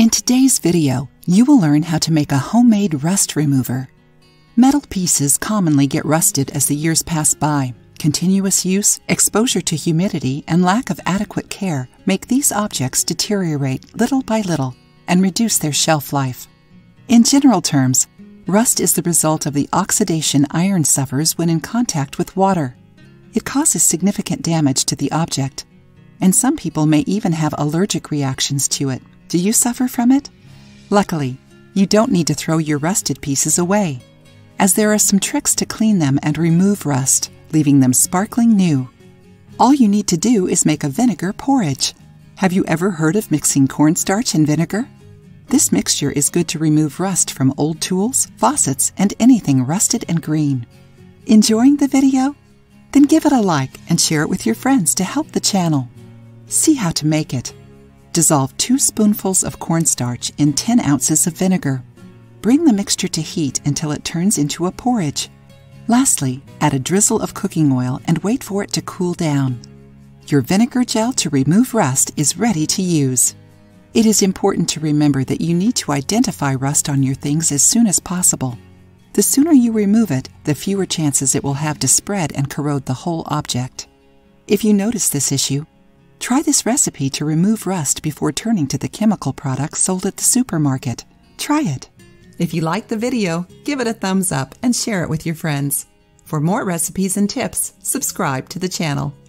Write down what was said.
In today's video, you will learn how to make a homemade rust remover. Metal pieces commonly get rusted as the years pass by. Continuous use, exposure to humidity, and lack of adequate care make these objects deteriorate little by little and reduce their shelf life. In general terms, rust is the result of the oxidation iron suffers when in contact with water. It causes significant damage to the object, and some people may even have allergic reactions to it. Do you suffer from it? Luckily, you don't need to throw your rusted pieces away, as there are some tricks to clean them and remove rust, leaving them sparkling new. All you need to do is make a vinegar porridge. Have you ever heard of mixing cornstarch and vinegar? This mixture is good to remove rust from old tools, faucets, and anything rusted and green. Enjoying the video? Then give it a like and share it with your friends to help the channel. See how to make it. Dissolve 2 spoonfuls of cornstarch in 10 ounces of vinegar. Bring the mixture to heat until it turns into a porridge. Lastly, add a drizzle of cooking oil and wait for it to cool down. Your vinegar gel to remove rust is ready to use. It is important to remember that you need to identify rust on your things as soon as possible. The sooner you remove it, the fewer chances it will have to spread and corrode the whole object. If you notice this issue, try this recipe to remove rust before turning to the chemical products sold at the supermarket. Try it. If you liked the video, give it a thumbs up and share it with your friends. For more recipes and tips, subscribe to the channel.